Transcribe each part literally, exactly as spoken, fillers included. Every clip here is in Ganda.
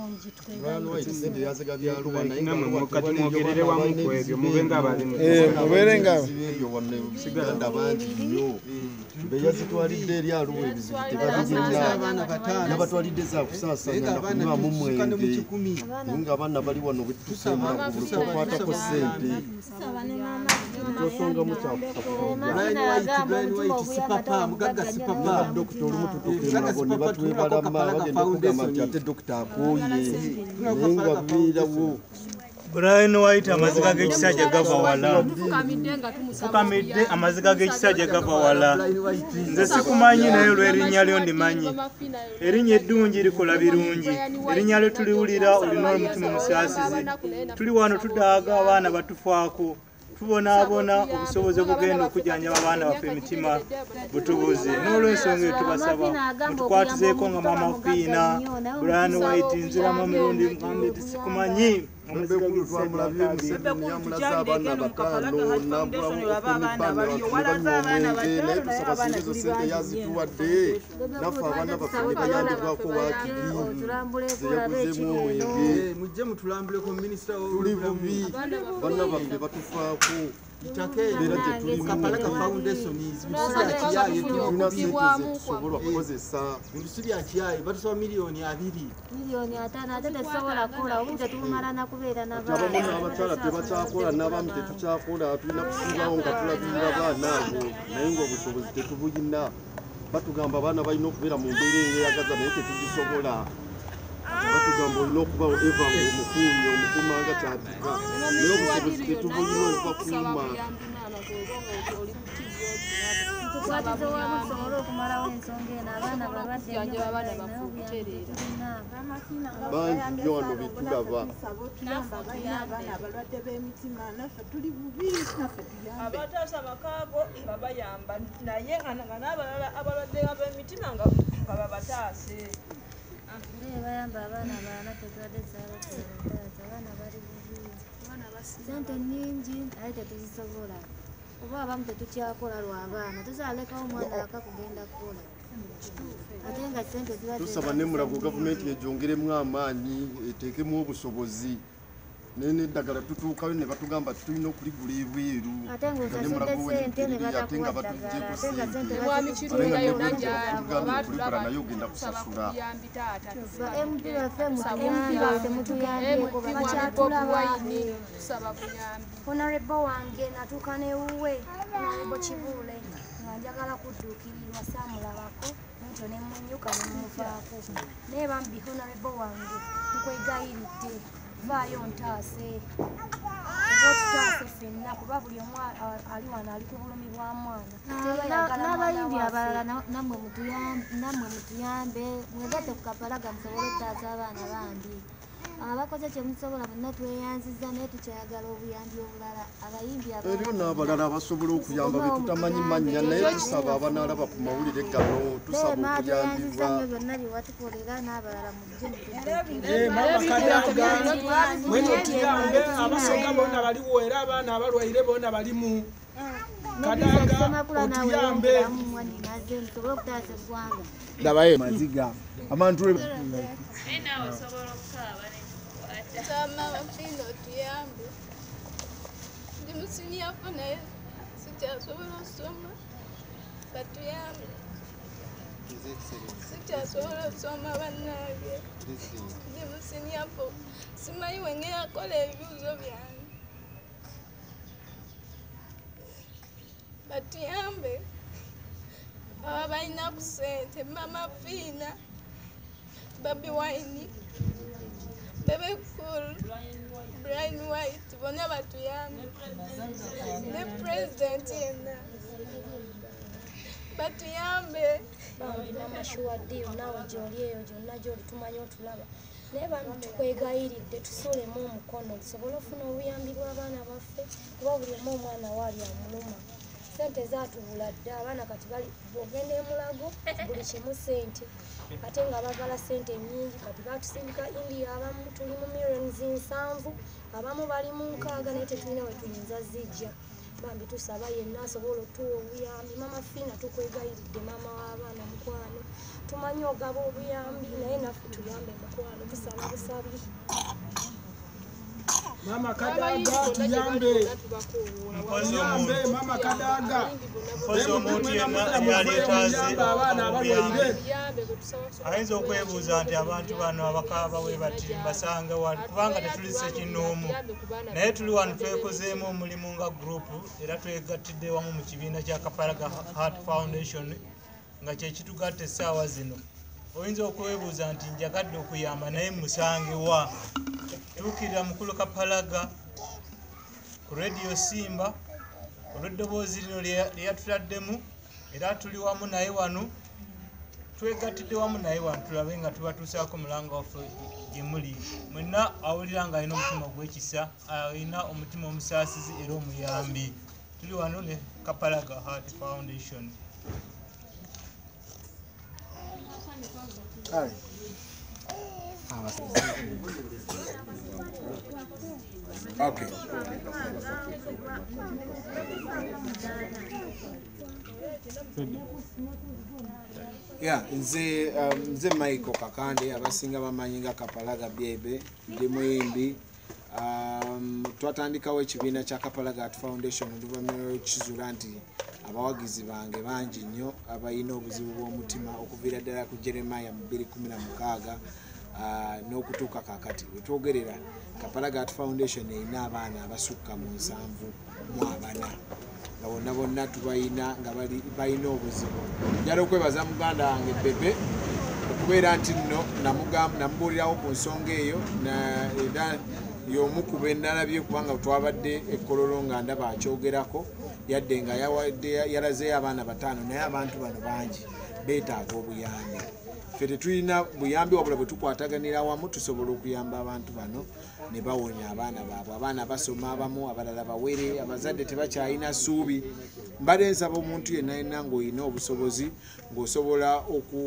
bulungi mwogerere wamu ku ebyo mube nga balimu mubere nga beya zitwalidde eri aluwa ebizibu tebabirina n'abatwalidde za kusaasanya na kunywamu mwenge nga abaana bali wano bwetusemula buli kokwatako ssente tosongamu kyakudokita olumu tutukemulago ne batwebalama bagenda kugamba nti ate dokita akooye naye nga bibeerawo. Brian White amaziga g'ekisajja gava wala. Fukamidde amaziga g'ekisajja gava wala. Nze sikumanyi naye olw'erinnya lyo ndimanyi. Erinnya eddungi likola birungi. Erinnya lyo tuliwulira olina omutima omusaasizi. Tuli wano tudaaga abaana batufaako. Tubonaabona obusobozi obugenda okujjanjaba abaana baffe emitima butubuze. N'olw'ensonga eyo tubasaba mutukwatizeeko nga Maama Fiina, Brian White, nziramu emirundi Muhammad sikumanyi. Mbekulu twamulabye Museveni yamulaza abaana bataano nambulamu okwemipande wakibanywa omwenge naye tusaba singa ezo ssente yazituwadde naffe abaana baffe ne bayambibwako waakiri zeyaguzeemu omwenge mujje mutulambuleko minisita tuli bubi banna baffe batufaako era gyetulikampalaga foundation tulina ssente zetusobola okukozesa ebisu bya kiyaye batusaba miliyoni abiri miliyoni ataano ate tetusobola kukola obumu tetumala na kubeera abamu n'abakyala tebakyakola n'abaami tetukyakola tulina kusibawo nga tulabirira abaana abo naye ng'obusobozi tetubuyina batugamba abaana balina okubeera mu mbeera eyeyagaza naye tetugisobola batugamba olina okubawo eva omukuumi omukuma nga kyatiga naye obusobozi tetubuyina obubakuuma tukwatize wamu tusobole okumalawo ensonga eno abaana balwadde bangi nnyo wano betulaba abataasa makaago babayamba naye nga n'abalala abalwadde b'emitima nga babataase bayamba abaana balala tetwadde zaabataata abaana bali bubi sente nnyingi naye tetuzisobola oba abamu tetukyakola lw'abaana tuzalekawo omwana akakugenda kukola ate nga sente ziba tusaba ne mulago gavumenti ejjongeremu amaanyi eteekemu obusobozi naye n'eddagala tutuukayo ne batugamba tulina okuligula ebweru ate ng'osasudde sente ne batakuwa ddagala ate nga sente kulikola naye ogenda kusasula ba M P baffe mutuyambe temutuyambyeko bakyatulaba Honorable wange natuuka n'ewuwe Honorable Kibuule nga njagala kudduukirirwa saamulabako ntyo ne mmunyuka ne mmuvaako naye bambi Honorable wange nkwegayiridde vaayo ntaase oba otutaase ffenna kuba buli omu ali wano ali ku bulumi bwa mwana n'abayimbi abalala nammwe mutuyambe mwegatte ku kapalaga musobole okutaasa abaana bambi abakoze kyemusobola bonna tweyanziza naye tukyayagala obuyambi obulala abayimbi eriyo n'abalala abasobola okuyamba betutamanyi mannya naye tusaba abanaalaba ku mawulire gano tusaba okuyambibwa byonna byewatukolera n'abalala mujje mwene otuyambe abasoga bonna baliwo era abaana abalwaire bonna balimu kadaga otuyambe musobole okutaasa eggwanga ndabaye maziga abantu Mama Fiina otuyambe ndi musinyafo naye sikyasobola okusoma batuyambe sikyasobola okusoma bannange ndi musinyafo simanyi wengera kola ebibuuzo byange batuyambe aba balina ku ssente Mama Fiina Baby Wine Bebe Cool, Brian White, bonna batuyambe ne president yenna batuyambe namashuwaddeyo naawe gy'oli eyo gyonna gy'oli tumanyi otulaba naye bantu tukwegayiridde tusulemu omukono tusobole ofuna obuyambi bw'abaana baffe kuba buli omu omwana waali amuluma sente zaatubula dda abaana kati bali bw'ogenda emulago buli kimu sente ate nga bagala sente nnyingi kati batusindika India abamu tuli mu millions nsanvu abamu bali mu nkaaga naye tetulina we tuyinza zijja bambi tusaba yenna asobola otuwa obuyambi mama Fina tukwegayiridde maama w'abaana mukwano tumanyi ogaba obuyambi naye naffe tuyambe mukwano tusaba busabi Mama Kadaga tuyambe tuyambe Mama Kadaga Pozo omuntu yenna yaleetaze abaana abalwaire ayinza okwebuuza nti abantu bano abakaaba we bati mbasanga wali kubanga tetulise kinoomu naye tuli wano twekozeemu omulimu nga gurupu era twegattidde wamu mu kibiina kya Kapalaga Heart Foundation nga kyekitugatta essaawa zino oyinza okwebuuza nti njagadde okuyamba naye musange wa tuukirira mukulu Kapalaga ku Radio Simba olw'eddoboozi lino lyeyatuladdemu era tuli wamu naye wano twegattidde wamu naye wano tulabe nga tubatuusaako mulanga waffe gye muli mwenna awulira nga alina omutima gw'ekisa alina omutima omusaasizi era omuyambi tuli wano ne Kapalaga Heart Foundation. All right. Okay. Yeah, nze um, nze Michael Kakande abasinga bamanyi nga Kapalaga Byebe ndi muyimbi um, twatandikawo ekibiina kya Kapalaga Heart Foundation oluvannyuma lw'ekizuula nti abawagizi bange bangi nnyo abalina obuzibu bw'omutima okuviira ddala ku Jeremiah mu bbiri kumi na mukaaga uh, n'okutuuka kaakati wetwogerera Kapalaga Heart Foundation erina abaana abasukka mu nsanvu mu abana nga bonna bonna tubayina nga balina obuzibu. Njala okwebaza muganda wange Bebe okubeera nti nno namubuulirawo ku nsonga eyo era y'omu ku be nalabye kubanga twabadde ekkololo nga ndaba akyogerako yadde nga yalazeeyo abaana bataano naye abantu bano bangi beetaaga obuyambi. Ffe tetulina buyambi wabula bwe tukwataganira wamu tusobola okuyamba abantu bano ne bawonya abaana baabwe. Abaana basoma abamu abalala bawere abazadde tebakyalina ssuubi. Mbadde nsaba omuntu yenna yenna ng'olina obusobozi ng'osobola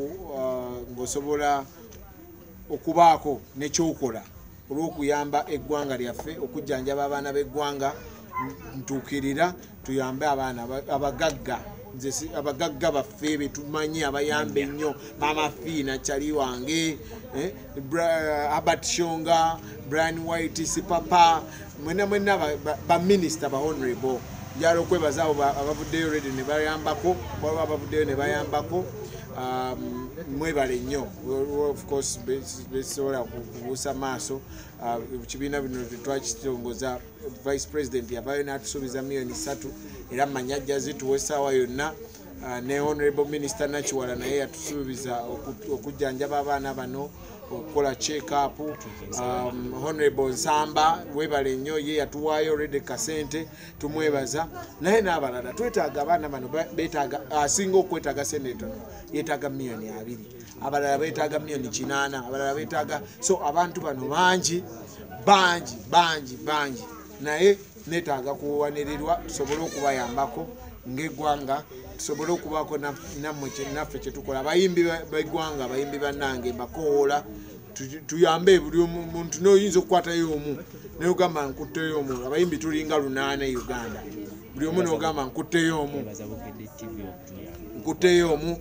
ng'osobola okubaako n'ekyokola olw'okuyamba eggwanga lyaffe okujjanjaba abaana b'eggwanga ntuukirira tuyambe abaana abagagga nze abagagga baffe betumanyi abayambe ennyo Mama Fina Chali wange eh, Albert Shonga Brian White Sipapa mwena mwena ba minister ba honorable njala okwebaza abavuddeyo ready ne bayambako baba abavuddeyo ne bayambako um, mwebale nnyo of course besobola kubuusa maaso ekibiina bino twakitongoza vice president yabayo n'atusuubiza miliyoni ssatu era manyajja zituwa essaawa yonna ne honorable minister Nakiwala naye yatusuubiza okujjanjaba abaana bano okukola check up. um, honorable Nsamba webale nnyo ye yatuwaayo already kasente tumwebaza naye n'abalala twetaaga abaana bano beetaaga asinga okwetaaga sente yeetaaga miliyoni abiri abalala beetaaga miliyoni kinaana abalala beetaaga so abantu bano bangi bangi bangi bangi naye netaaga kuwanirirwa tusobole okubayambako ng'eggwanga tusobole okubaako nammwe naffe kyetukola abayimbi b'eggwanga abayimbi bannange mbakoola tuyambe buli omuntu n'oyinza okukwatayo omu nogamba nkutteyo omu abayimbi tulinga lunaana e Uganda buli omu n'ogamba nkutteyo omu nkutteyo omu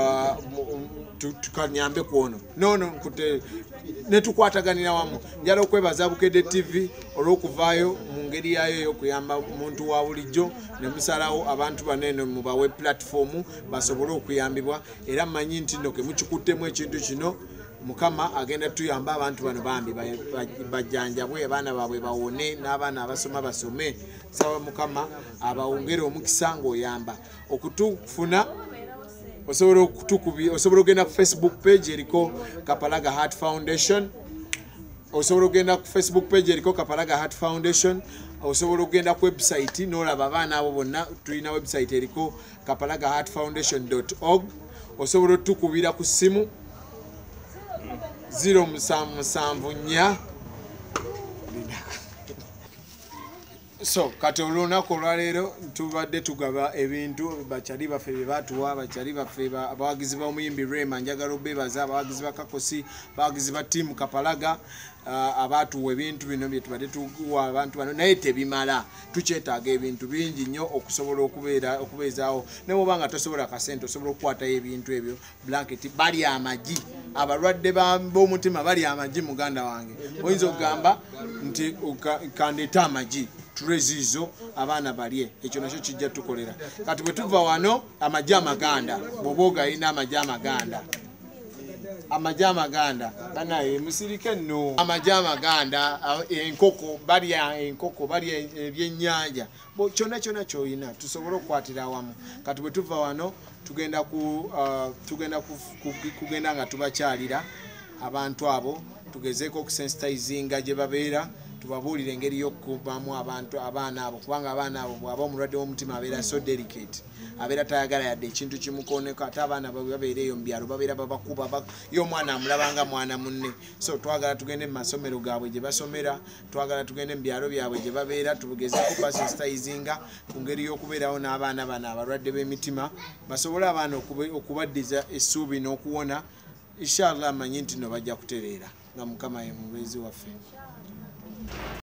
tukanyambe kwono nono nkute netukwataganira wamu. Njala okwebaza Bukedde T V olw'okuvaayo mu ngeri yayo y'okuyamba omuntu wa bulijjo ne musalawo abantu banene mu bawe platform basobole okuyambibwa era mmanyi nti nno ke mukikuttemu ekintu kino Mukama agenda tuyamba abantu bano bambi bajjanjabwe abaana baabwe bawone n'abaana abasoma basome sawa Mukama abawongere omukisa ng'oyamba okutufuna osobola okutukubi osobola ogenda ku Facebook page eriko Kapalaga Heart Foundation osobola ogenda ku Facebook page eriko Kapalaga Heart Foundation osobola ogenda ku website n'olaba abaana abo bonna tulina website eriko kapalaga heart foundation dot org osobola otukubira ku simu zero seven seven four So kati olunaku olwaleero tubadde tugaba ebintu bakyali baffe bye baatuwa bakyali baffe abawagizi b'omuyimbi Rema njagala obeebaza abawagizi ba Kakosi abawagizi ba ttiimu Kapalaga abaatuwa ebintu bino bye tubadde tuwa abantu bano naye tebimala tukyetaaga ebintu bingi nnyo okusobola okubeera okubeezaawo ne bw'oba nga tosobola akasente osobola okukwatayo ebintu ebyo blanketi bali amagi abalwadde b'omutima bali amagi muganda wange oyinza okugamba nti kandeeta amagi turezizo abaana balye ekyo nakyo kijja tukolera kati bwe tuva wano amagi amaganda bw'oba ogayina amagi amaganda amagi amaganda banaye musirike nno amagi amaganda enkoko balya enkoko balya ebyennyanja kyonna kyonna kyoyina tusobole okukwatira awamu kati bwe tuva wano tugenda ku tugenda kugenda nga tubakyalira abantu abo tugezeeko okusensitizinga gye babeera tubabuulire engeri y'okukubamu abantu abaana abo kubanga abaana abo bw'aba omulwadde w'omutima abeera so delicate abeera tayagala yadde ekintu kimukooneko ate abaana babeera eyo mu byalo babeera babakuba yo omwana amulabanga mwana munne so twagala tugende mu masomero gaabwe gye basomera twagala tugende mu byalo byabwe gye babeera tugezeeko basensitizinga ku ngeri y'okubeerawo n'abaana bano abalwadde b'emitima basobole abaana okubaddiza essuubi n'okuwona inshallah amanyi nti no bajja kutereera nga mukama ye mubeezi waffe